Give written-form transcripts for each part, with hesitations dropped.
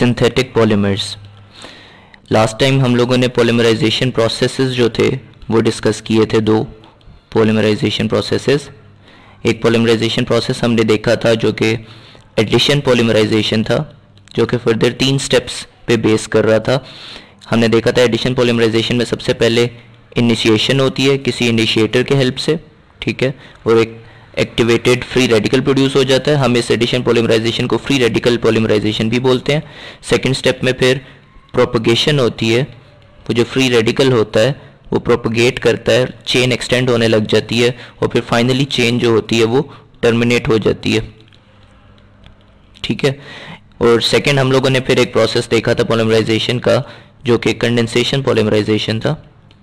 Synthetic polymers. Last time हम लोगों ने पॉलीमराइजेशन प्रोसेसेस जो थे वो डिस्कस किए थे, दो पॉलीमराइजेशन प्रोसेसेस। एक पॉलीमराइजेशन प्रोसेस हमने देखा था जो कि एडिशन पॉलीमराइजेशन था, जो कि फर्दर 3 स्टेप्स पे बेस कर रहा था। हमने देखा था एडिशन पॉलीमराइजेशन में सबसे पहले इनिशिएशन होती है किसी इनिशिएटर के हेल्प से, ठीक है, और एक एक्टिवेटेड फ्री रेडिकल प्रोड्यूस हो जाता है। हम इस एडिशन पॉलीमराइजेशन को फ्री रेडिकल पॉलीमराइजेशन भी बोलते हैं। सेकंड स्टेप में फिर प्रोपगेशन होती है, वो जो फ्री रेडिकल होता है वो प्रोपगेट करता है, चेन एक्सटेंड होने लग जाती है और फिर फाइनली चेन जो होती है वो टर्मिनेट हो जाती है, ठीक है। और सेकंड हम लोगों ने फिर एक प्रोसेस देखा था पॉलीमराइजेशन का जो कि कंडेंसेशन पॉलीमराइजेशन था।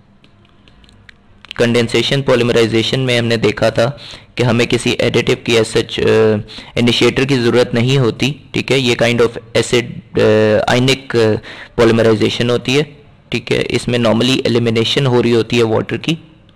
कंडेंसेशन पॉलीमराइजेशन में हमने देखा था कि हमें किसी एडिटिव की सच इनिशिएटर की ज़रूरत नहीं होती, ठीक है। ये kind of acid ionic polymerisation होती है, ठीक है। इसमें नॉर्मली एलिमिनेशन हो रही होती है वाटर की,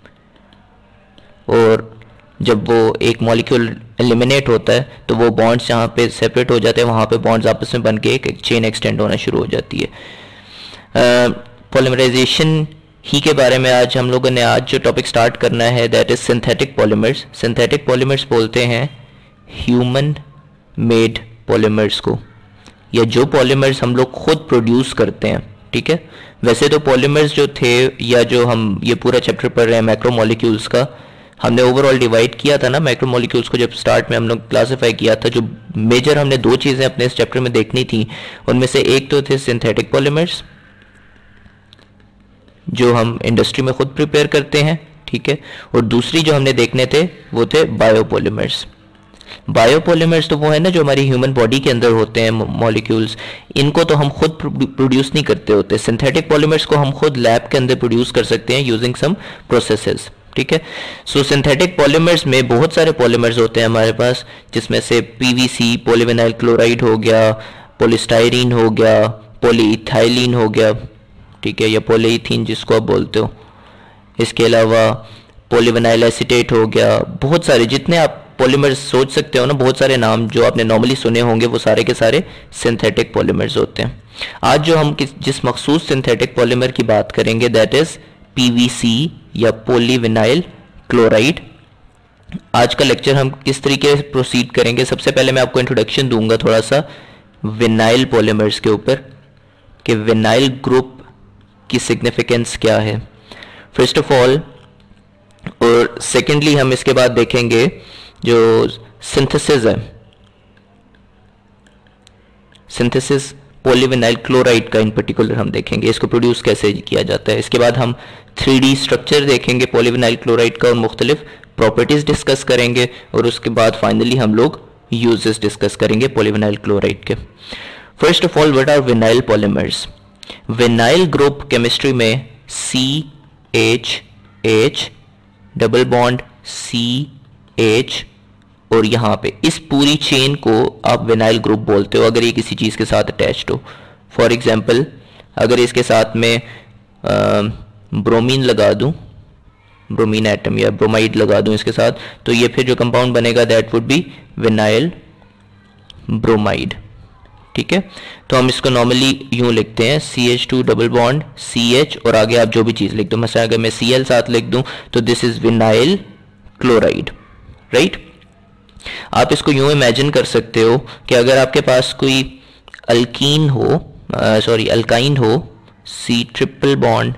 और जब वो एक मॉलिक्यूल एलिमिनेट होता है तो वो बॉन्ड्स जहाँ पे सेपरेट हो जाते हैं वहाँ पे बॉन्ड्स आपस में बन के एक चेन एक्सटेंड होना शुरू हो जाती है। पॉलीमराइजेशन ही के बारे में आज हम लोगों ने जो टॉपिक स्टार्ट करना है that is synthetic polymers. Synthetic polymers बोलते हैं ह्यूमन मेड पॉलीमर्स को, या जो पॉलीमर्स हम लोग खुद प्रोड्यूस करते हैं, ठीक है। वैसे तो पॉलीमर्स जो थे, या जो हम ये पूरा चैप्टर पढ़ रहे हैं मैक्रोमोलिक्यूल्स का, हमने ओवरऑल डिवाइड किया था ना मैक्रोमोलिक्यूल्स को, जब स्टार्ट में हम लोग क्लासीफाई किया था। जो मेजर हमने 2 चीज़ें अपने इस चैप्टर में देखनी थी, उनमें से एक तो थे सिंथेटिक पॉलीमर्स जो हम इंडस्ट्री में खुद प्रिपेयर करते हैं, ठीक है, और दूसरी जो हमने देखने थे वो थे बायोपॉलीमर्स। बायोपॉलीमर्स तो वो है ना जो हमारी ह्यूमन बॉडी के अंदर होते हैं मॉलिक्यूल्स, इनको तो हम खुद प्रोड्यूस नहीं करते होते। सिंथेटिक पॉलीमर्स को हम खुद लैब के अंदर प्रोड्यूस कर सकते हैं यूजिंग सम प्रोसेसेस, ठीक है। सो सिंथेटिक पॉलीमर्स में बहुत सारे पॉलीमर्स होते हैं हमारे पास, जिसमें से पीवीसी, पॉलीविनाइल क्लोराइड हो गया, पॉलीस्टाइरीन हो गया, पॉलीइथाइलिन हो गया, ठीक है, या पॉलीइथीन जिसको आप बोलते हो। इसके अलावा पॉलीविनाइल एसीटेट हो गया, बहुत सारे जितने आप पॉलीमर्स सोच सकते हो ना, बहुत सारे नाम जो आपने नॉर्मली सुने होंगे वो सारे के सारे सिंथेटिक पॉलीमर्स होते हैं। आज जो हम जिस मखसूस सिंथेटिक पॉलीमर की बात करेंगे दैट इज पीवीसी या पॉलीविनाइल क्लोराइड। आज का लेक्चर हम किस तरीके से प्रोसीड करेंगे, सबसे पहले मैं आपको इंट्रोडक्शन दूंगा थोड़ा सा विनाइल पॉलीमर्स के ऊपर कि विनाइल ग्रुप की सिग्निफिकेंस क्या है फर्स्ट ऑफ ऑल, और सेकेंडली हम इसके बाद देखेंगे जो सिंथेसिस है, सिंथेसिस पॉलीविनाइल क्लोराइड का इन पर्टिकुलर हम देखेंगे, इसको प्रोड्यूस कैसे किया जाता है। इसके बाद हम 3D स्ट्रक्चर देखेंगे पॉलीविनाइल क्लोराइड का और मुख्तलिफ प्रॉपर्टीज डिस्कस करेंगे, और उसके बाद फाइनली हम लोग यूजेस डिस्कस करेंगे पॉलीविनाइल क्लोराइड के। First of all what are vinyl polymers. Vinyl group chemistry में CH डबल बॉन्ड CH, और यहाँ पे इस पूरी चेन को आप विनाइल ग्रुप बोलते हो अगर ये किसी चीज़ के साथ अटैच्ड हो। फॉर एग्जांपल अगर इसके साथ में ब्रोमीन लगा दूं, ब्रोमीन एटम या ब्रोमाइड लगा दूं इसके साथ, तो ये फिर जो कंपाउंड बनेगा that would be vinyl bromide, ठीक है। तो हम इसको नॉर्मली यूं लिखते हैं CH2 डबल बॉन्ड CH, और आगे आप जो भी चीज़ लिख दो, मसला अगर मैं Cl साथ लिख दूं तो this is vinyl chloride, right. आप इसको यूं इमेजिन कर सकते हो कि अगर आपके पास कोई अल्कीन हो, अल्काइन हो, C ट्रिपल बॉन्ड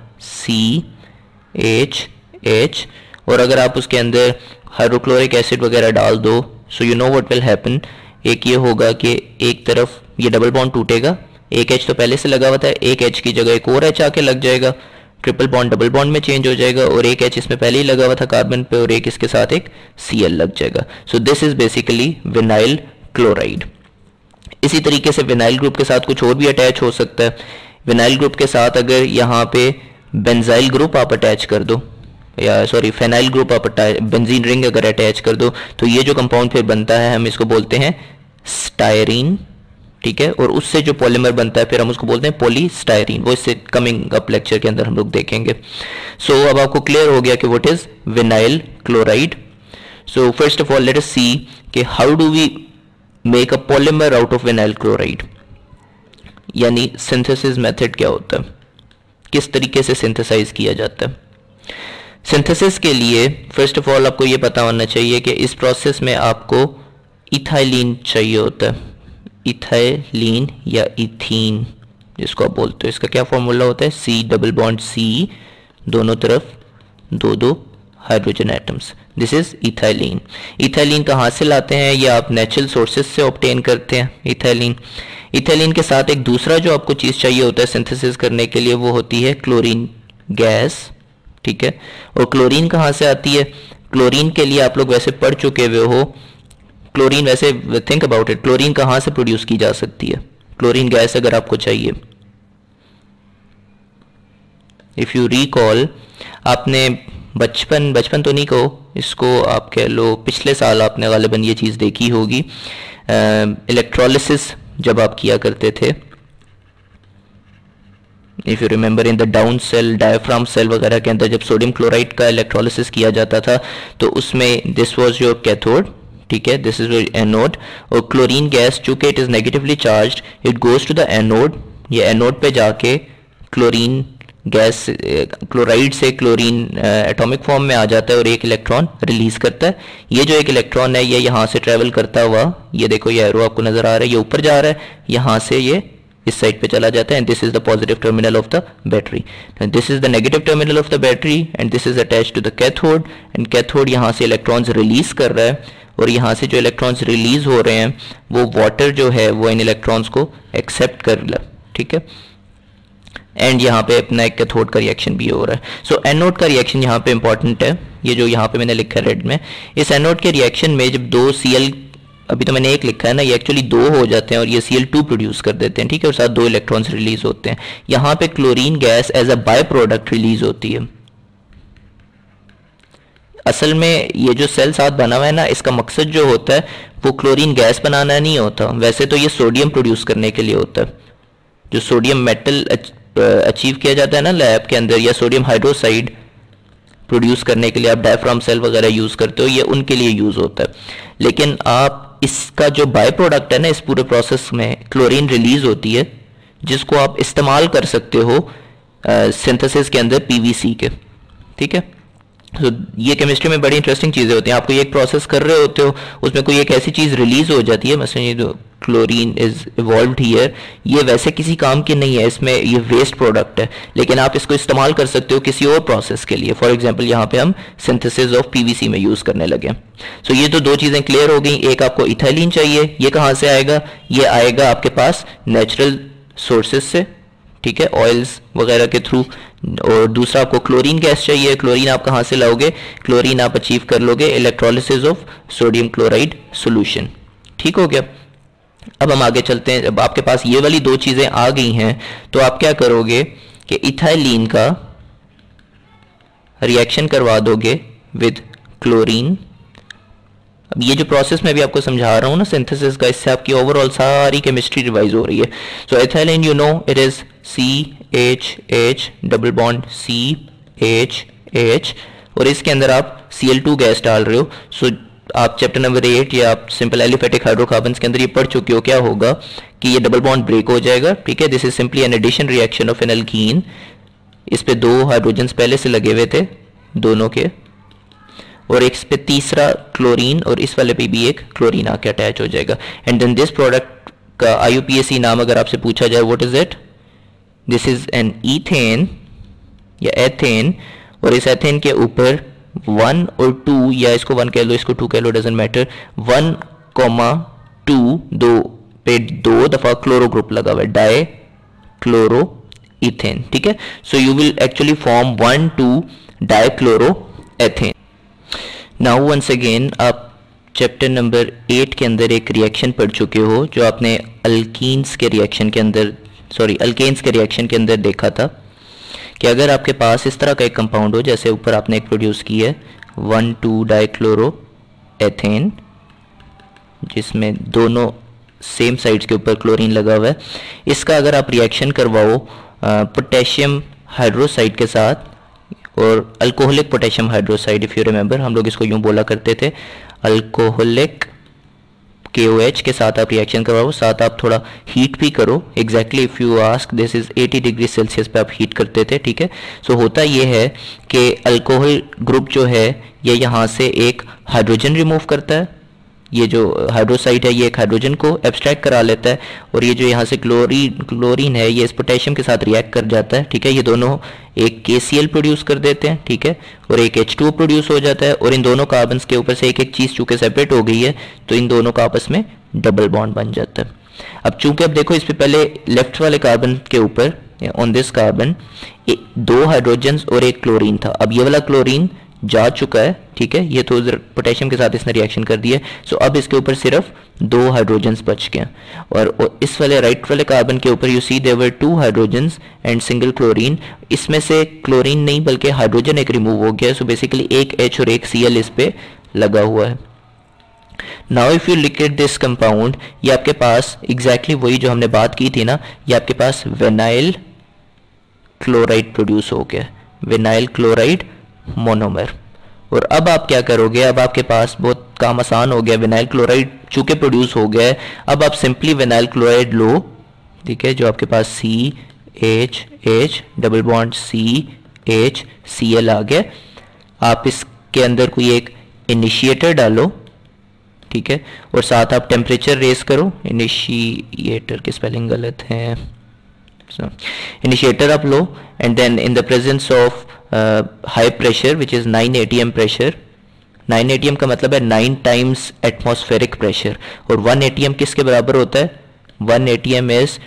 CH, और अगर आप उसके अंदर हाइड्रोक्लोरिक एसिड वगैरह डाल दो, so you know what will happen. एक ये होगा कि एक तरफ ये डबल बॉन्ड टूटेगा, एक H तो पहले से लगा हुआ था, एक H की जगह एक और H आके लग जाएगा, ट्रिपल बॉन्ड डबल बॉन्ड में चेंज हो जाएगा, और एक H इसमें पहले ही लगा हुआ था कार्बन पे, और एक इसके साथ एक Cl लग जाएगा। So this is basically vinyl chloride. इसी तरीके से विनाइल ग्रुप के साथ कुछ और भी अटैच हो सकता है। विनाइल ग्रुप के साथ अगर यहाँ पे बेंजाइल ग्रुप आप अटैच कर दो, या फेनाइल ग्रुप आप बेंजीन रिंग अगर अटैच कर दो, तो ये जो कंपाउंड फिर बनता है हम इसको बोलते हैं स्टायरीन, ठीक है। और उससे जो पॉलीमर बनता है फिर हम उसको बोलते हैं पॉलीस्टायरीन, वो इससे कमिंग अप लेक्चर के अंदर हम लोग देखेंगे। सो अब आपको क्लियर हो गया कि what is vinyl chloride. So first of all let us see कि how do we make a polymer out of vinyl chloride. यानी सिंथेसिस मेथड क्या होता है, किस तरीके से सिंथेसाइज किया जाता है। सिंथेसिस के लिए फर्स्ट ऑफ ऑल आपको ये पता होना चाहिए कि इस प्रोसेस में आपको इथाइलिन चाहिए होता है। इथाइलिन या इथीन जिसको आप बोलते हो, इसका क्या फॉर्मूला होता है, C डबल बॉन्ड C, दोनों तरफ दो दो hydrogen atoms, this is ethylene. Ethylene कहाँ से लाते हैं, ये आप नेचुरल सोर्सेज से ऑब्टेन करते हैं इथाइलिन। इथाइलिन के साथ एक दूसरा जो आपको चीज़ चाहिए होता है सिंथेसिस करने के लिए, वो होती है क्लोरीन गैस, ठीक है। और क्लोरीन कहाँ से आती है, क्लोरीन के लिए आप लोग वैसे पढ़ चुके हुए हो, क्लोरीन वैसे थिंक अबाउट इट, क्लोरीन कहाँ से प्रोड्यूस की जा सकती है, क्लोरीन गैस अगर आपको चाहिए, इफ़ यू रिकॉल, आपने बचपन तो नहीं कहो, इसको आप कह लो पिछले साल आपने गालिबन ये चीज़ देखी होगी, इलेक्ट्रोलिसिस जब आप किया करते थे, if you remember in the down cell, diaphragm cell वगैरह के अंदर जब सोडियम क्लोराइड का इलेक्ट्रोलिसिस किया जाता था तो उसमें दिस वाज योर कैथोड, ठीक है, दिस इज योर एनोड। और क्लोरीन गैस चूंकि it is negatively charged, it goes to the anode, ये एनोड पे जाके क्लोरीन गैस क्लोराइड से क्लोरीन एटॉमिक फॉर्म में आ जाता है और एक इलेक्ट्रॉन रिलीज करता है। ये जो एक इलेक्ट्रॉन है ये यहाँ से ट्रेवल करता हुआ, ये देखो ये एरो आपको नजर आ रहा है, ये ऊपर जा रहा है, यहाँ से ये इस साइड पे चला जाता है, and this is the positive terminal of the battery, this is the negative terminal of the battery, and this is attached to the cathode, and cathode यहाँ से इलेक्ट्रॉन्स रिलीज कर रहा है, और यहाँ से जो इलेक्ट्रॉन्स रिलीज हो रहे हैं वो वाटर जो है वो इन इलेक्ट्रॉन्स को एक्सेप्ट कर रहा है, ठीक है। एंड यहाँ पे अपना एक कैथोड का रिएक्शन भी हो रहा है। सो एनोड का रिएक्शन यहाँ पे इंपॉर्टेंट है, ये जो यहाँ पे मैंने लिखा है रेड में, इस एनोड के रिएक्शन में जब दो Cl, अभी तो मैंने एक लिखा है ना, ये एक्चुअली दो हो जाते हैं और ये Cl2 प्रोड्यूस कर देते हैं, ठीक है, और साथ दो इलेक्ट्रॉन्स रिलीज होते हैं। यहाँ पे chlorine gas as a by product release होती है। असल में ये जो सेल साथ बना हुआ है ना, इसका मकसद जो होता है वो क्लोरीन गैस बनाना नहीं होता, वैसे तो ये सोडियम प्रोड्यूस करने के लिए होता है। जो सोडियम मेटल अचीव किया जाता है ना लैब के अंदर, या सोडियम हाइड्रोक्साइड प्रोड्यूस करने के लिए आप डायफ्राम सेल वगैरह यूज करते हो, ये उनके लिए यूज होता है। लेकिन आप इसका जो बाय प्रोडक्ट है ना, इस पूरे प्रोसेस में क्लोरीन रिलीज होती है, जिसको आप इस्तेमाल कर सकते हो सिंथेसिस के अंदर पीवीसी के, ठीक है। तो ये केमिस्ट्री में बड़ी इंटरेस्टिंग चीज़ें होती हैं। आपको ये एक प्रोसेस कर रहे होते हो, उसमें कोई एक ऐसी चीज़ रिलीज हो जाती है, मसलन ये जो क्लोरीन इज इवॉल्व्ड हियर, ये वैसे किसी काम की नहीं है, इसमें ये वेस्ट प्रोडक्ट है, लेकिन आप इसको इस्तेमाल कर सकते हो किसी और प्रोसेस के लिए। फॉर एग्जांपल यहाँ पे हम सिंथेसिस ऑफ पीवीसी में यूज़ करने लगे। सो ये तो दो चीज़ें क्लियर हो गई। एक आपको इथाइलिन चाहिए, ये कहाँ से आएगा, ये आएगा आपके पास नेचुरल सोर्सेज से, ठीक है, ऑयल्स वगैरह के थ्रू। और दूसरा आपको क्लोरीन गैस चाहिए, क्लोरीन आप कहाँ से लाओगे, क्लोरीन आप अचीव कर लोगे electrolysis of sodium chloride solution, ठीक हो गया। अब हम आगे चलते हैं। जब आपके पास ये वाली दो चीज़ें आ गई हैं तो आप क्या करोगे कि इथाइलिन का रिएक्शन करवा दोगे विद क्लोरीन। अब ये जो प्रोसेस मैं भी आपको समझा रहा हूँ ना सिंथेसिस का, इससे आपकी ओवरऑल सारी केमिस्ट्री रिवाइज हो रही है। So ethylene you know it is CH double bond CH, और इसके अंदर आप Cl2 गैस डाल रहे हो। सो आप चैप्टर नंबर 8 या आप सिंपल एलिफेटिक हाइड्रोकार्बन्स के अंदर ये पढ़ चुके हो, क्या होगा कि ये डबल बॉन्ड ब्रेक हो जाएगा, ठीक है। This is simply an addition reaction of an alkene. इस पे दो हाइड्रोजन्स पहले से लगे हुए थे दोनों के, और एक पे तीसरा क्लोरीन, और इस वाले पे भी एक क्लोरीन आके अटैच हो जाएगा। एंड देन दिस प्रोडक्ट का IUPAC नाम अगर आपसे पूछा जाए, what is it, this is an ethane या एथेन, और इस एथेन के ऊपर 1 और 2, या इसको 1 कह लो, इसको 2 कह लो, डजेंट मैटर, 1,2 दो पे दो दफा क्लोरो ग्रुप लगा हुआ है, डाई क्लोरो इथेन, ठीक है। So you will actually form 1,2 di chloro ethane. Now once again आप चैप्टर नंबर 8 के अंदर एक रिएक्शन पढ़ चुके हो जो आपने अल्कीन्स के रिएक्शन के अंदर, अल्केन्स के रिएक्शन के अंदर देखा था कि अगर आपके पास इस तरह का एक कंपाउंड हो, जैसे ऊपर आपने एक प्रोड्यूस की है 1,2 डाइक्लोरो एथेन, जिसमें दोनों सेम साइड्स के ऊपर क्लोरीन लगा हुआ है, इसका अगर आप रिएक्शन करवाओ पोटेशियम हाइड्रोसाइड के साथ, और alcoholic potassium hydroxide, if you remember हम लोग इसको यूँ बोला करते थे अल्कोहलिक KOH के साथ आप रिएक्शन करवाओ, साथ आप थोड़ा हीट भी करो। Exactly if you ask, this is 80 degree Celsius पे आप हीट करते थे, ठीक है। सो होता ये है कि अल्कोहल ग्रुप जो है ये यहाँ से एक हाइड्रोजन रिमूव करता है, ये जो हाइड्रोसाइड है ये एक हाइड्रोजन को एब्स्ट्रैक्ट करा लेता है, और ये जो यहाँ से क्लोरीन है ये इस पोटेशियम के साथ रिएक्ट कर जाता है, ठीक है। ये दोनों एक KCl प्रोड्यूस कर देते हैं, ठीक है, और एक H2O प्रोड्यूस हो जाता है, और इन दोनों कार्बन्स के ऊपर से एक एक चीज़ चूँकि सेपरेट हो गई है तो इन दोनों का आपस में डबल बॉन्ड बन जाता है। अब चूंकि अब देखो इस पे पहले लेफ्ट वाले कार्बन के ऊपर ऑन दिस कार्बन 2 हाइड्रोजन्स और एक क्लोरीन था, अब ये वाला क्लोरीन जा चुका है, ठीक है, ये तो पोटेशियम के साथ इसने रिएक्शन कर दिया। सो अब इसके ऊपर सिर्फ 2 हाइड्रोजन्स बच गए, और इस वाले राइट वाले कार्बन के ऊपर you see there were 2 hydrogens and single chlorine. इसमें से क्लोरीन नहीं बल्कि हाइड्रोजन एक रिमूव हो गया, सो बेसिकली एक H और एक Cl इस पे लगा हुआ है। Now if you look at this compound, ये आपके पास एग्जैक्टली वही जो हमने बात की थी ना, ये आपके पास विनाइल क्लोराइड प्रोड्यूस हो गया, विनाइल क्लोराइड मोनोमर। और अब आप क्या करोगे, अब आपके पास बहुत काम आसान हो गया, विनाइल क्लोराइड चूंकि प्रोड्यूस हो गया है, अब आप सिंपली विनाइल क्लोराइड लो, ठीक है, जो आपके पास CH double bond CH Cl आ गया। आप इसके अंदर कोई एक इनिशिएटर डालो, ठीक है, और साथ आप टेम्परेचर रेस करो। इनिशिएटर की स्पेलिंग गलत है, इनिशिएटर आप लो, and then in the presence of high pressure which is 9 atm pressure, 9 atm का मतलब है 9 टाइम्स एटमॉस्फेरिक प्रेशर, और 1 atm किसके बराबर होता है, 1 atm इज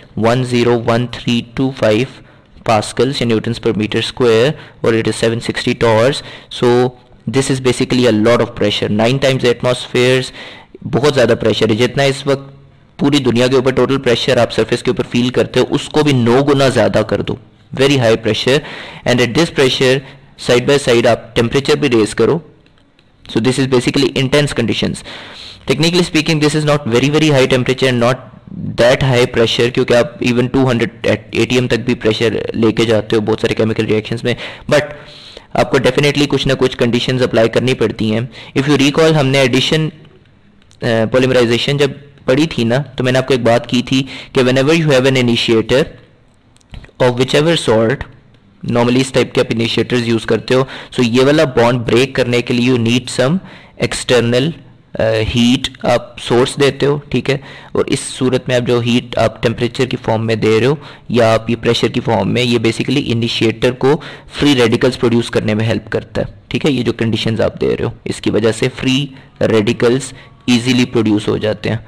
101325 पास्कल्स या न्यूटन्स पर मीटर स्क्वायर, और it is 760 torrs. So this is basically a lot of pressure, 9 times atmospheres, बहुत ज़्यादा प्रेशर है। जितना इस वक्त पूरी दुनिया के ऊपर टोटल प्रेशर आप सरफेस के ऊपर फील करते हो उसको भी 9 गुना ज़्यादा कर दो, very high pressure. And at this pressure side by side आप टेम्परेचर भी रेज करो। So this is basically intense conditions. Technically speaking this is not very high temperature, not that high pressure, क्योंकि आप इवन 200 atm तक भी pressure लेके जाते हो बहुत सारे केमिकल रिएक्शंस में, बट आपको डेफिनेटली कुछ ना कुछ कंडीशंस अप्लाई करनी पड़ती हैं। इफ़ यू रिकॉल, हमने एडिशन पॉलीमराइजेशन जब पढ़ी थी ना, तो मैंने आपको एक बात की थी कि whenever you have an initiator of whichever sort, normally इस टाइप के आप इनिशिएटर्स यूज करते हो, सो ये वाला बॉन्ड ब्रेक करने के लिए you need some external heat आप सोर्स देते हो, ठीक है। और इस सूरत में आप जो हीट आप टेम्परेचर की फॉर्म में दे रहे हो या आप ये प्रेशर की फॉर्म में, ये बेसिकली इनिशिएटर को फ्री रेडिकल्स प्रोड्यूस करने में हेल्प करता है, ठीक है। ये जो कंडीशंस आप दे रहे हो इसकी वजह से फ्री रेडिकल्स इजीली प्रोड्यूस हो जाते हैं,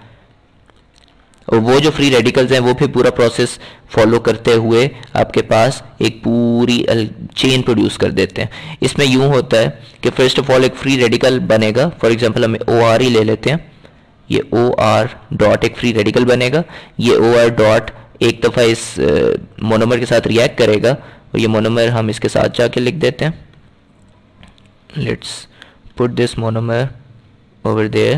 और वो जो फ्री रेडिकल्स हैं वो फिर पूरा प्रोसेस फॉलो करते हुए आपके पास एक पूरी चेन प्रोड्यूस कर देते हैं। इसमें यूं होता है कि फर्स्ट ऑफ ऑल एक फ्री रेडिकल बनेगा, फॉर एग्जांपल हम OR ही ले लेते हैं, ये OR डॉट एक फ्री रेडिकल बनेगा, ये OR डॉट एक दफ़ा इस मोनोमर के साथ रिएक्ट करेगा, और ये मोनोमर हम इसके साथ जाके लिख देते हैं, let's put this monomer over there,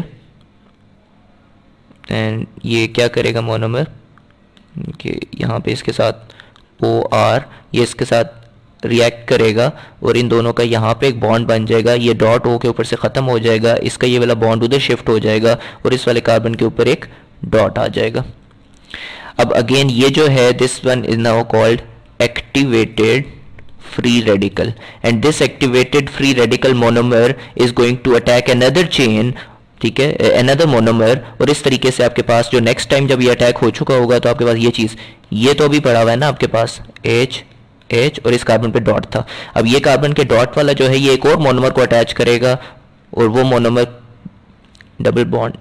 and ये क्या करेगा मोनोमर कि यहाँ पे इसके साथ OR ये इसके साथ रिएक्ट करेगा, और इन दोनों का यहाँ पे एक बॉन्ड बन जाएगा, ये डॉट O के ऊपर से ख़त्म हो जाएगा, इसका ये वाला बॉन्ड उधर शिफ्ट हो जाएगा, और इस वाले कार्बन के ऊपर एक डॉट आ जाएगा। अब अगेन ये जो है this one is now called activated free radical, and this activated free radical monomer is going to attack another chain, ठीक है, another monomer, और इस तरीके से आपके पास जो नेक्स्ट टाइम जब ये अटैक हो चुका होगा तो आपके पास ये चीज़, ये तो अभी पड़ा हुआ है ना आपके पास H और इस कार्बन पे डॉट था, अब ये कार्बन के डॉट वाला जो है ये एक और मोनोमर को अटैच करेगा, और वो monomer double bond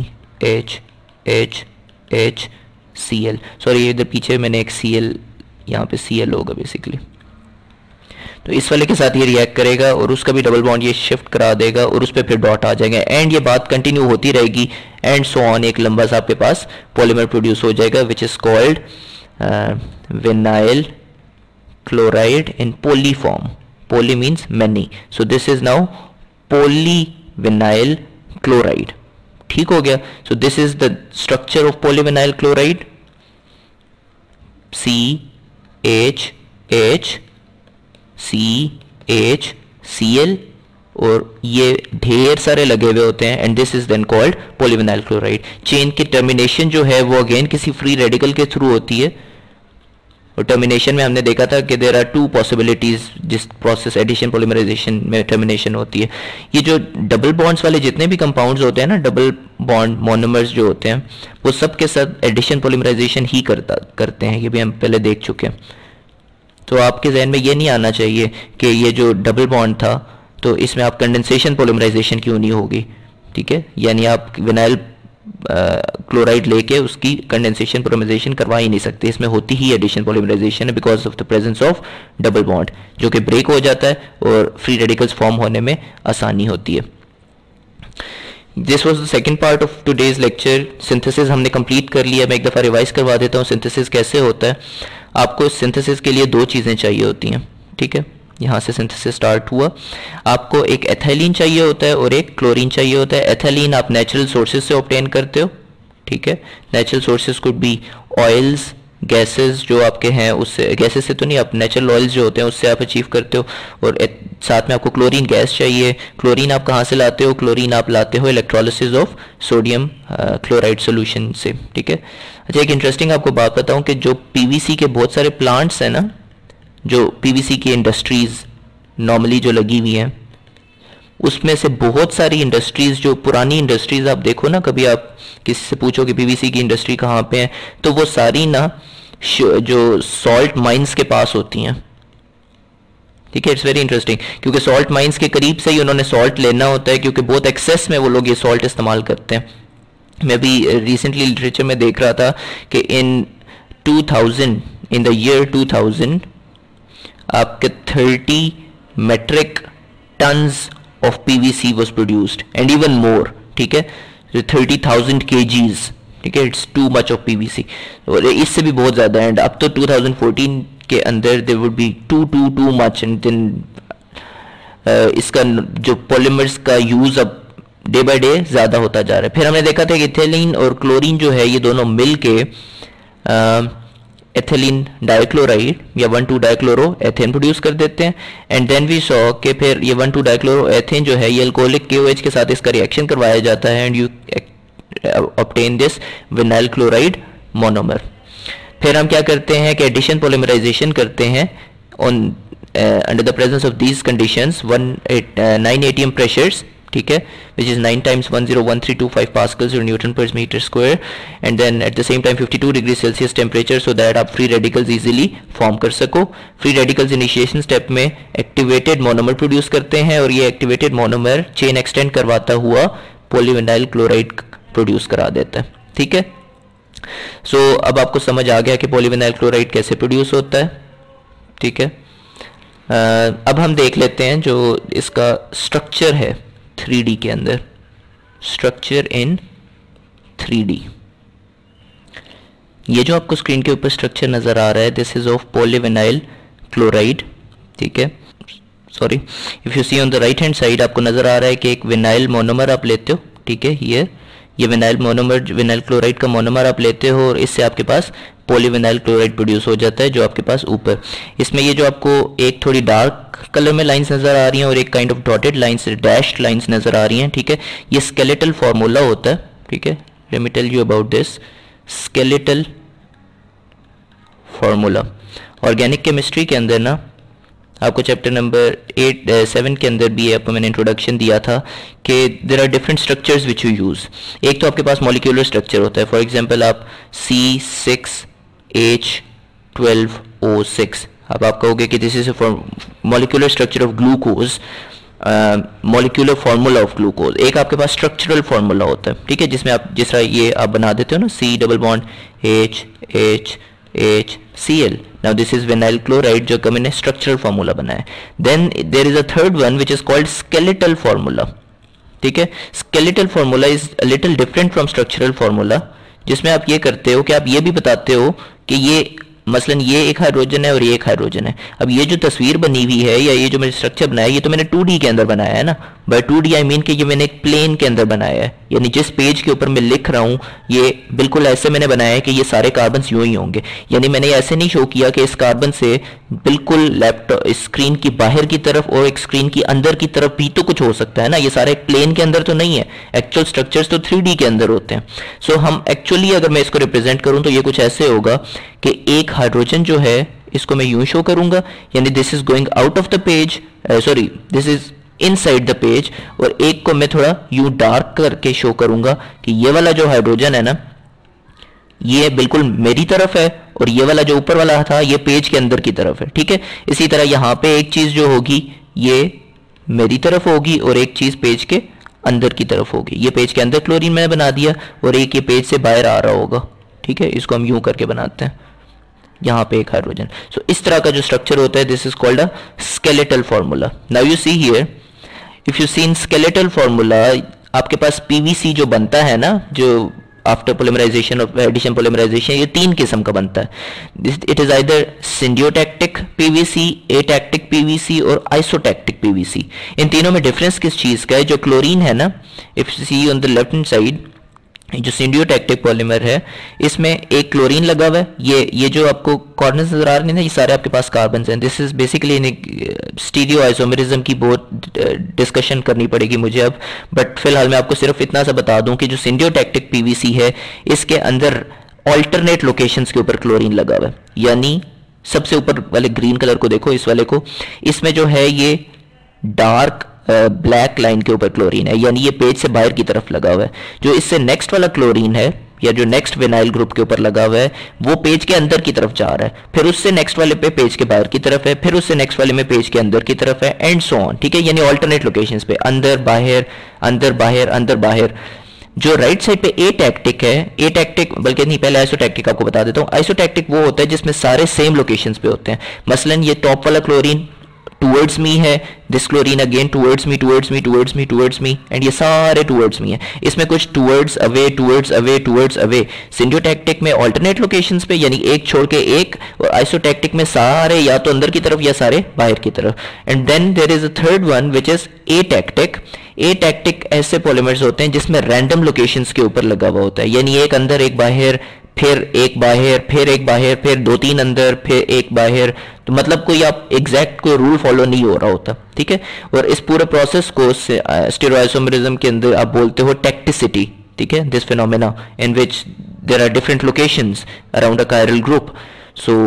CH sorry इधर पीछे मैंने एक Cl, यहाँ पे Cl होगा बेसिकली, तो इस वाले के साथ ये रिएक्ट करेगा और उसका भी डबल बॉन्ड ये शिफ्ट करा देगा और उस पर फिर डॉट आ जाएगा, एंड ये बात कंटिन्यू होती रहेगी, एंड सो ऑन, एक लंबा सा आपके पास पॉलीमर प्रोड्यूस हो जाएगा which is called vinyl chloride in poly form. Poly means many, so this is now poly vinyl chloride, ठीक हो गया। So this is the structure of poly vinyl chloride, CH CH Cl और ये ढेर सारे लगे हुए होते हैं, and this is then called polyvinyl chloride. Chain की टर्मिनेशन जो है वो अगेन किसी फ्री रेडिकल के थ्रू होती है, और टर्मिनेशन में हमने देखा था कि देयर आर टू पॉसिबिलिटीज जिस प्रोसेस एडिशन पॉलीमराइजेशन में टर्मिनेशन होती है। ये जो डबल बॉन्ड्स वाले जितने भी कंपाउंड्स होते हैं ना, डबल बॉन्ड मोनोमर्स जो होते हैं, वो सब के साथ एडिशन पॉलीमराइजेशन ही करते हैं, ये भी हम पहले देख चुके हैं। तो आपके जहन में ये नहीं आना चाहिए कि ये जो डबल बॉन्ड था तो इसमें आप कंडेंसेशन पॉलीमराइजेशन क्यों नहीं होगी, ठीक है, यानी आप विनाइल क्लोराइड लेके उसकी कंडेंसेशन पॉलीमराइजेशन करवा ही नहीं सकते, इसमें होती ही एडिशन पॉलीमराइजेशन है because of the presence of double bond, जो कि ब्रेक हो जाता है और फ्री रेडिकल्स फॉर्म होने में आसानी होती है। This was the second part of today's lecture. Synthesis हमने कंप्लीट कर लिया। मैं एक दफ़ा रिवाइज करवा देता हूँ सिंथेसिस कैसे होता है। आपको सिंथेसिस के लिए दो चीज़ें चाहिए होती हैं, ठीक है, यहाँ से सिंथेसिस स्टार्ट हुआ। आपको एक एथिलीन चाहिए होता है और एक क्लोरीन चाहिए होता है। एथिलीन आप नेचुरल सोर्सेज से ऑब्टेन करते हो, ठीक है, natural sources could be oils, gases जो आपके हैं उससे, गैसेस से तो नहीं, आप नेचुरल ऑयल्स जो होते हैं उससे आप अचीव करते हो, और साथ में आपको क्लोरीन गैस चाहिए। क्लोरीन आप कहाँ से लाते हो? क्लोरीन आप लाते हो electrolysis of sodium chloride solution से, ठीक है। अच्छा, एक इंटरेस्टिंग आपको बात बताऊँ कि जो पीवीसी के बहुत सारे प्लांट्स हैं ना, जो पीवीसी की इंडस्ट्रीज़ नॉर्मली जो लगी हुई हैं, उसमें से बहुत सारी इंडस्ट्रीज़, जो पुरानी इंडस्ट्रीज़ आप देखो ना, कभी आप किसी से पूछो कि पीवीसी की इंडस्ट्री कहाँ पे है, तो वो सारी ना जो सॉल्ट माइंस के पास होती हैं, ठीक है। इट्स वेरी इंटरेस्टिंग, क्योंकि सॉल्ट माइंस के करीब से ही उन्होंने सॉल्ट लेना होता है, क्योंकि बहुत एक्सेस में वो लोग ये सॉल्ट इस्तेमाल करते हैं। मैं भी रिसेंटली लिटरेचर में देख रहा था कि इन द ईयर 2000 आपके 30 metric tons of PVC was produced and even more, ठीक है, 30,000 kgs, ठीक है, it's too much of PVC, और इससे भी बहुत ज़्यादा। एंड अब तो 2014 के अंदर they would be too much, and then इसका जो पॉलीमर्स का यूज़ अब डे बाय डे ज़्यादा होता जा रहा है। फिर हमने देखा था कि इथेलिन और क्लोरीन जो है ये दोनों मिल के एथिलीन डाइक्लोराइड या 1,2-डाइक्लोरो एथेन प्रोड्यूस कर देते हैं। एंड देन वी सॉ कि फिर ये 1,2-डाइक्लोरो एथेन जो है ये अल्कोहलिक KOH के साथ इसका रिएक्शन करवाया जाता है, and you obtain this vinyl chloride monomer. फिर हम क्या करते हैं कि एडिशन पॉलीमराइजेशन करते हैं on under the presence of these conditions 9 atm pressures, ठीक है, which is 9 times 101325 pascals or Newton per meter square, and then at the same time 52 degrees Celsius temperature, so that आप free radicals easily form कर सको। free radicals initiation step में activated monomer produce करते हैं, और ये activated monomer chain extend करवाता हुआ polyvinyl chloride produce करा देता है, ठीक है। so अब आपको समझ आ गया कि polyvinyl chloride कैसे produce होता है, ठीक है। अब हम देख लेते हैं जो इसका स्ट्रक्चर है 3D के अंदर, स्ट्रक्चर इन 3D। ये जो आपको स्क्रीन के ऊपर स्ट्रक्चर नज़र आ रहा है, this is of polyvinyl chloride, ठीक है। Sorry, if you see on the right hand side आपको नज़र आ रहा है कि एक विनाइल मोनोमर आप लेते हो, ठीक है, ये विनाइल मोनोमर, विनाइल क्लोराइड का मोनोमर आप लेते हो, और इससे आपके पास पॉलीविनाइल क्लोराइड प्रोड्यूस हो जाता है जो आपके पास ऊपर। इसमें ये जो आपको एक थोड़ी डार्क कलर में लाइंस नज़र आ रही हैं और एक kind of dotted lines, dashed lines नज़र आ रही हैं, ठीक है, ये स्केलेटल फार्मूला होता है, ठीक है। Let me tell you about this skeletal formula. Organic chemistry के अंदर ना आपको चैप्टर नंबर 7 के अंदर भी आपको मैंने इंट्रोडक्शन दिया था कि there are different structures which you use. एक तो आपके पास मॉलिक्यूलर स्ट्रक्चर होता है, फॉर एग्जांपल आप C6H12O6, अब आप कहोगे कि this is molecular structure of glucose, molecular formula of glucose. एक आपके पास स्ट्रक्चरल फार्मूला होता है, ठीक है, जिसमें आप जिस तरह ये आप बना देते हो ना, C double bond HCl। Now this is vinyl chloride जो कम ने स्ट्रक्चरल फार्मूला बनाया है। Then there is a third one which is called skeletal formula, ठीक है। skeletal formula is a little different from structural formula, जिसमें आप ये करते हो कि आप ये भी बताते हो कि ये मसलन ये एक हाइड्रोजन है और ये एक हाइड्रोजन है। अब ये जो तस्वीर बनी हुई है या ये जो मैंने स्ट्रक्चर बनाया है, ये तो मैंने 2D के अंदर बनाया है ना। बाय 2D आई मीन कि ये मैंने एक प्लेन के अंदर बनाया है, यानी जिस पेज के ऊपर मैं लिख रहा हूँ ये बिल्कुल ऐसे मैंने बनाया है कि ये सारे कार्बन यूं ही होंगे, यानी मैंने ऐसे नहीं शो किया कि इस कार्बन से बिल्कुल लैपटॉप स्क्रीन की बाहर की तरफ और एक स्क्रीन की अंदर की तरफ भी तो कुछ हो सकता है ना, ये सारे प्लेन के अंदर तो नहीं है, एक्चुअल स्ट्रक्चर्स तो 3D के अंदर होते हैं। सो हम एक्चुअली अगर मैं इसको रिप्रेजेंट करूं तो ये कुछ ऐसे होगा कि एक हाइड्रोजन जो है इसको मैं यूं शो करूंगा, यानी this is going out of the page, sorry this is inside the page, और एक को मैं थोड़ा यूं डार्क करके शो करूंगा कि ये वाला जो हाइड्रोजन है ना ये बिल्कुल मेरी तरफ है और ये वाला जो ऊपर वाला था ये पेज के अंदर की तरफ है, ठीक है। इसी तरह यहां पे एक चीज जो होगी ये मेरी तरफ होगी और एक चीज पेज के अंदर की तरफ होगी। ये पेज के अंदर क्लोरीन मैंने बना दिया और एक ये पेज से बाहर आ रहा होगा, ठीक है। इसको हम यूं करके बनाते हैं, यहाँ पे एक हाइड्रोजन। सो इस तरह का जो स्ट्रक्चर होता है this is called a skeletal formula. Now you see here, if you see in skeletal formula आपके पास पीवीसी जो बनता है ना, जो आफ्टर पोलिमराइजेशन और एडिशन पोलिमराइजेशन, ये 3 किस्म का बनता है। It is either syndiotactic PVC, atactic PVC और आइसोटैक्टिक पीवीसी। इन तीनों में डिफरेंस किस चीज का है? जो क्लोरीन है ना, if you see on the left hand side, जो सिंडियोटैक्टिक पॉलीमर है इसमें एक क्लोरीन लगा हुआ है, ये जो आपको कॉर्नर्स नजर आ रहे हैं ना, ये सारे आपके पास कार्बन हैं। This is basically stereo isomerism की बहुत डिस्कशन करनी पड़ेगी मुझे अब, बट फिलहाल मैं आपको सिर्फ इतना सा बता दूं कि जो सिंडियोटैक्टिक पीवीसी है इसके अंदर ऑल्टरनेट लोकेशंस के ऊपर क्लोरीन लगा हुआ है। यानी सबसे ऊपर वाले ग्रीन कलर को देखो, इस वाले को, इसमें जो है ये डार्क ब्लैक लाइन के ऊपर क्लोरीन है, यानी ये पेज से बाहर की तरफ लगा हुआ है। जो इससे नेक्स्ट वाला क्लोरीन है या जो नेक्स्ट विनाइल ग्रुप के ऊपर लगा हुआ है वो पेज के अंदर की तरफ जा रहा है, फिर उससे नेक्स्ट वाले पे पेज के बाहर की तरफ है, फिर उससे नेक्स्ट वाले में पेज के अंदर की तरफ है, एंड सो ऑन, ठीक है। यानी ऑल्टरनेट लोकेशंस पे अंदर बाहर अंदर बाहर अंदर बाहर। जो राइट साइड पे एटैक्टिक है, एटैक्टिक बल्कि नहीं, पहले आइसोटैक्टिक आपको बता देता हूँ। आइसोटैक्टिक वो होता है जिसमें सारे सेम लोकेशंस पे होते हैं। मसलन ये टॉप वाला क्लोरीन टूवर्ड्स मी है, this chlorine again towards me towards me towards me towards me, and ये सारे टूवर्ड्स मी है। इसमें कुछ towards away towards away towards away. Syndiotactic में ऑल्टरनेट लोकेशंस पे, यानी एक छोड़ के एक, और आइसोटैक्टिक में सारे या तो अंदर की तरफ या सारे बाहर की तरफ। And then there is a third one which is atactic. Atactic ऐसे पॉलीमर्स होते हैं जिसमें रैंडम लोकेशंस के ऊपर लगा हुआ होता है, यानी एक अंदर एक बाहर, फिर एक बाहर, फिर एक बाहर, फिर 2-3 अंदर, फिर एक बाहर। तो मतलब कोई आप एग्जैक्ट कोई रूल फॉलो नहीं हो रहा होता, ठीक है। और इस पूरे प्रोसेस को स्टीरियोआइसोमेरिज्म के अंदर आप बोलते हो टेक्टिसिटी, ठीक है। This phenomena in which there are different locations around a chiral group. So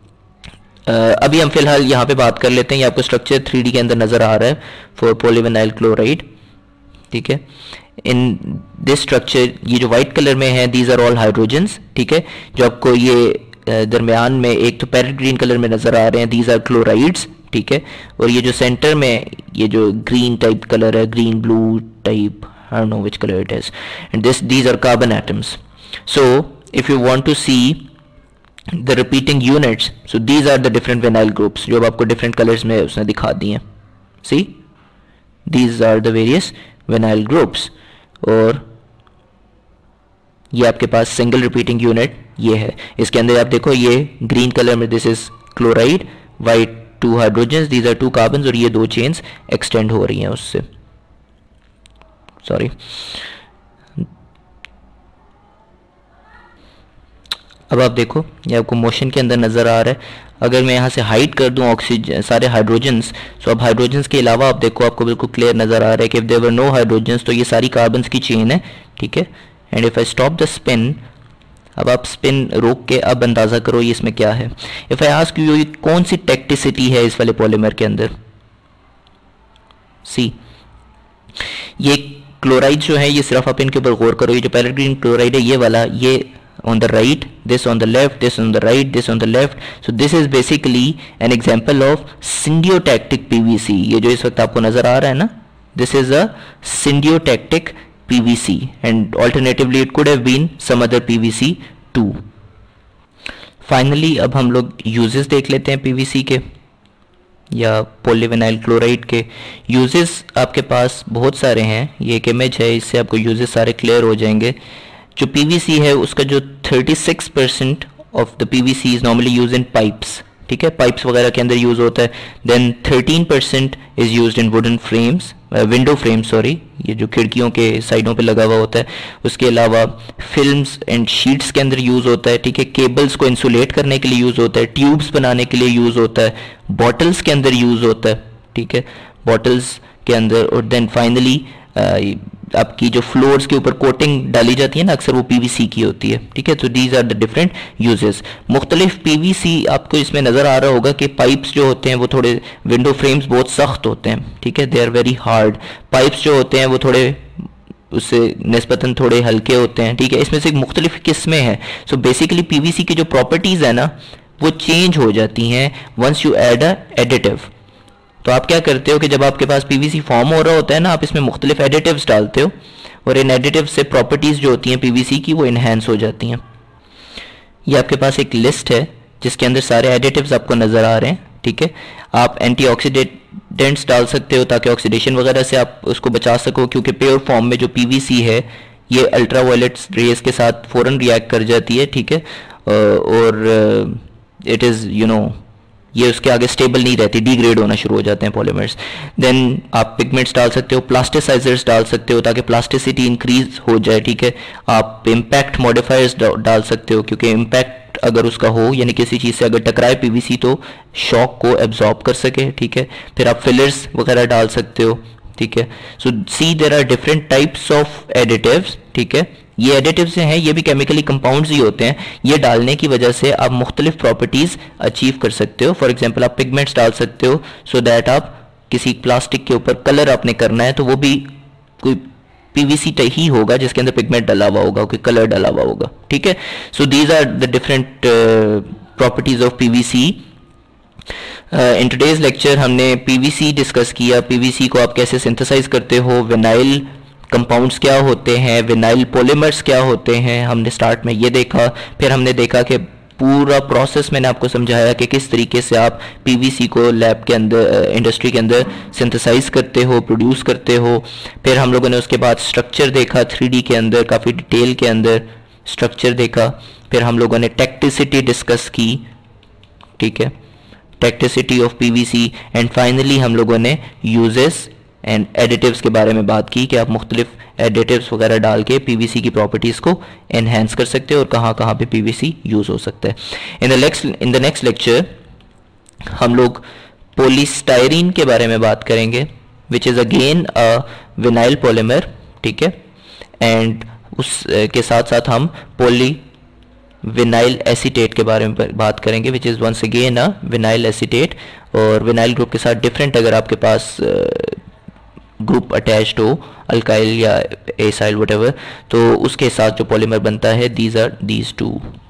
अभी हम फिलहाल यहाँ पे बात कर लेते हैं। ये आपको स्ट्रक्चर 3D के अंदर नजर आ रहा है फॉर पॉलीविनाइल क्लोराइड, ठीक है। इन दिस स्ट्रक्चर, ये जो व्हाइट कलर में है दीज आर ऑल हाइड्रोजन्स, ठीक है। जो आपको ये दरमियान में एक तो पैरेट ग्रीन कलर में नजर आ रहे हैं, दीज आर क्लोराइड्स, ठीक है। और ये जो सेंटर में ये जो ग्रीन टाइप कलर है, green blue type, I don't know which colour it is, and these are carbon atoms. So if you want to see the repeating units, so these are the different vinyl groups जो अब आपको different colors में उसने दिखा दी हैं। see these are the various vinyl groups। और ये आपके पास सिंगल रिपीटिंग यूनिट ये है। इसके अंदर आप देखो ये ग्रीन कलर में this is chloride, white 2 hydrogens, these are 2 carbons, और ये 2 चेन्स एक्सटेंड हो रही हैं उससे, सॉरी। अब आप देखो ये आपको मोशन के अंदर नजर आ रहा है। अगर मैं यहाँ से हाइड कर दूं ऑक्सीजन सारे हाइड्रोजन्स, तो अब हाइड्रोजन्स के अलावा आप देखो आपको बिल्कुल क्लियर नजर आ रहा है कि if there were no hydrogens तो ये सारी कार्बन्स की चेन है, ठीक है। And if I stop the spin, अब आप स्पिन रोक के अब अंदाजा करो ये इसमें क्या है। इफ आई आस्क यू ये कौन सी टेक्टिसिटी है इस वाले पॉलीमर के अंदर, सी ये क्लोराइड जो है, ये सिर्फ आप इनके ऊपर गौर करो। ये जो पैरेट ग्रीन क्लोराइड है ये वाला, ये on the right, this on the left, this on the right, this on the left, so this is basically an example of syndiotactic PVC। ये जो इस वक्त आपको नजर आ रहा है ना, this is a syndiotactic PVC and alternatively it could have been some other PVC too। Finally अब हम लोग uses देख लेते हैं PVC के या पॉलीविनाइल क्लोराइड के। uses आपके पास बहुत सारे हैं, ये एक इमेज है, इससे आपको uses सारे क्लियर हो जाएंगे। जो PVC है उसका जो 36% of the PVC is normally use in pipes, ठीक है, पाइप्स वगैरह के अंदर यूज होता है। Then 13% is used in wooden frames, window frame sorry, ये जो खिड़कियों के साइडों पे लगा हुआ होता है, उसके अलावा फिल्म्स एंड शीट्स के अंदर यूज़ होता है, ठीक है। केबल्स को इंसुलेट करने के लिए यूज़ होता है, ट्यूब्स बनाने के लिए यूज़ होता है, बॉटल्स के अंदर यूज़ होता है, ठीक है, बॉटल्स के अंदर। और देन फाइनली आपकी जो फ्लोर्स के ऊपर कोटिंग डाली जाती है ना, अक्सर वो पीवीसी की होती है, ठीक है। तो these are the different uses. मुख्तलिफ पीवीसी आपको इसमें नज़र आ रहा होगा कि पाइप्स जो होते हैं वो थोड़े, विंडो फ्रेम्स बहुत सख्त होते हैं, ठीक है, they are very hard. Pipes जो होते हैं वो थोड़े उससे निस्बतन थोड़े हल्के होते हैं, ठीक है। इसमें से मुख्तलिफ किस्में हैं। सो बेसिकली पीवीसी की जो प्रॉपर्टीज़ है ना वो चेंज हो जाती हैं once you add a additive. तो आप क्या करते हो कि जब आपके पास पीवीसी फॉर्म हो रहा होता है ना, आप इसमें मुख्तलिफ एडिटिव्स डालते हो और इन एडिटिव से प्रॉपर्टीज़ जो होती हैं पीवीसी की वो इन्हेंस हो जाती हैं। ये आपके पास एक लिस्ट है जिसके अंदर सारे एडिटिव्स आपको नज़र आ रहे हैं, ठीक है। आप एंटीऑक्सीडेंट्स डाल सकते हो ताकि ऑक्सीडेशन वगैरह से आप उसको बचा सको, क्योंकि प्योर फॉर्म में जो पीवीसी है ये अल्ट्रावायलेट रेज के साथ फ़ौरन रिएक्ट कर जाती है, ठीक है। और इट इज़ ये उसके आगे स्टेबल नहीं रहती, डिग्रेड होना शुरू हो जाते हैं पॉलीमर्स। देन आप पिगमेंट्स डाल सकते हो, प्लास्टिसाइजर्स डाल सकते हो ताकि प्लास्टिसिटी इंक्रीज हो जाए, ठीक है। आप इम्पैक्ट मॉडिफायर्स डाल सकते हो, क्योंकि इम्पैक्ट अगर उसका हो यानी किसी चीज़ से अगर टकराए पीवीसी तो शॉक को एब्जॉर्ब कर सके, ठीक है। फिर आप फिलर्स वगैरह डाल सकते हो, ठीक है। So see there are different types of additives, ठीक है। ये एडिटिव्स हैं, ये भी केमिकली कंपाउंड्स ही होते हैं। ये डालने की वजह से आप मुख्तलिफ प्रॉपर्टीज़ अचीव कर सकते हो। फॉर एग्जांपल आप पिगमेंट्स डाल सकते हो सो दैट आप किसी प्लास्टिक के ऊपर कलर आपने करना है तो वो भी कोई पीवीसी ही होगा जिसके अंदर पिगमेंट डाला हुआ होगा, कोई कलर डाला हुआ होगा, ठीक है। So these are the different properties of PVC. In today's lecture हमने पीवीसी डिस्कस किया, पीवीसी को आप कैसे सिंथेसाइज करते हो, विनाइल कंपाउंड्स क्या होते हैं, विनाइल पॉलीमर्स क्या होते हैं, हमने स्टार्ट में ये देखा। फिर हमने देखा कि पूरा प्रोसेस मैंने आपको समझाया कि किस तरीके से आप पीवीसी को लैब के अंदर, इंडस्ट्री के अंदर सिंथेसाइज करते हो, प्रोड्यूस करते हो। फिर हम लोगों ने उसके बाद स्ट्रक्चर देखा 3D के अंदर, काफ़ी डिटेल के अंदर स्ट्रक्चर देखा। फिर हम लोगों ने टेक्टिसिटी डिस्कस की, ठीक है, tacticity of PVC. And finally हम लोगों ने यूजेस एंड एडिटिव्स के बारे में बात की कि आप मुख्तलिफ एडिटिव्स वगैरह डाल के पीवीसी की प्रॉपर्टीज़ को एनहेंस कर सकते हो और कहाँ कहाँ पे पीवीसी यूज़ हो सकता है। इन द नेक्स्ट लेक्चर हम लोग पॉलीस्टायरीन के बारे में बात करेंगे, which is again a vinyl polymer, ठीक है। एंड उसके साथ साथ हम पॉली विनाइल एसीटेट के बारे में बात करेंगे, which is once again a vinyl acetate. और विनाइल ग्रुप के साथ डिफरेंट अगर आपके पास ग्रुप अटैच्ड हो, अल्काइल या एसाइल वटेवर, तो उसके साथ जो पॉलीमर बनता है, दीज आर दीज टू।